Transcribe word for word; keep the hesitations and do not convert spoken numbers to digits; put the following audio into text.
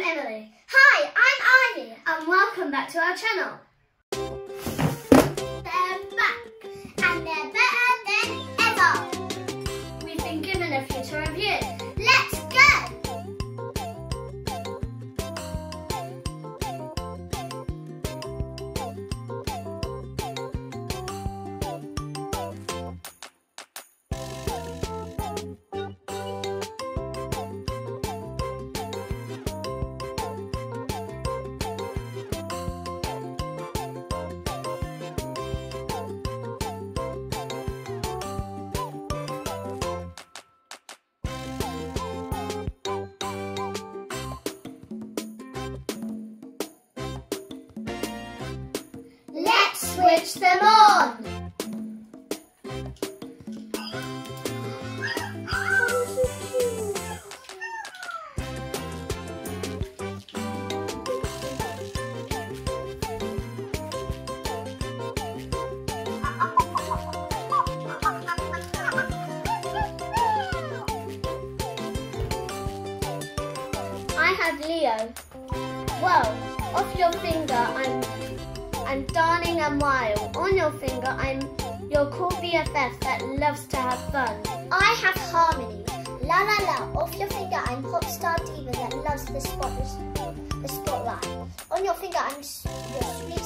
I'm Emily. Hi, I'm Ivy. And welcome back to our channel. They're back. And they're better than ever. We've been given a few to review. Let's go! Switch them on! I have Leo. Well, off your finger I'm I'm darling and wild. On your finger, I'm your cool B F F that loves to have fun. I have Harmony. La la la. Off your finger, I'm pop star diva that loves the spot, the spotlight. On your finger, I'm your sweet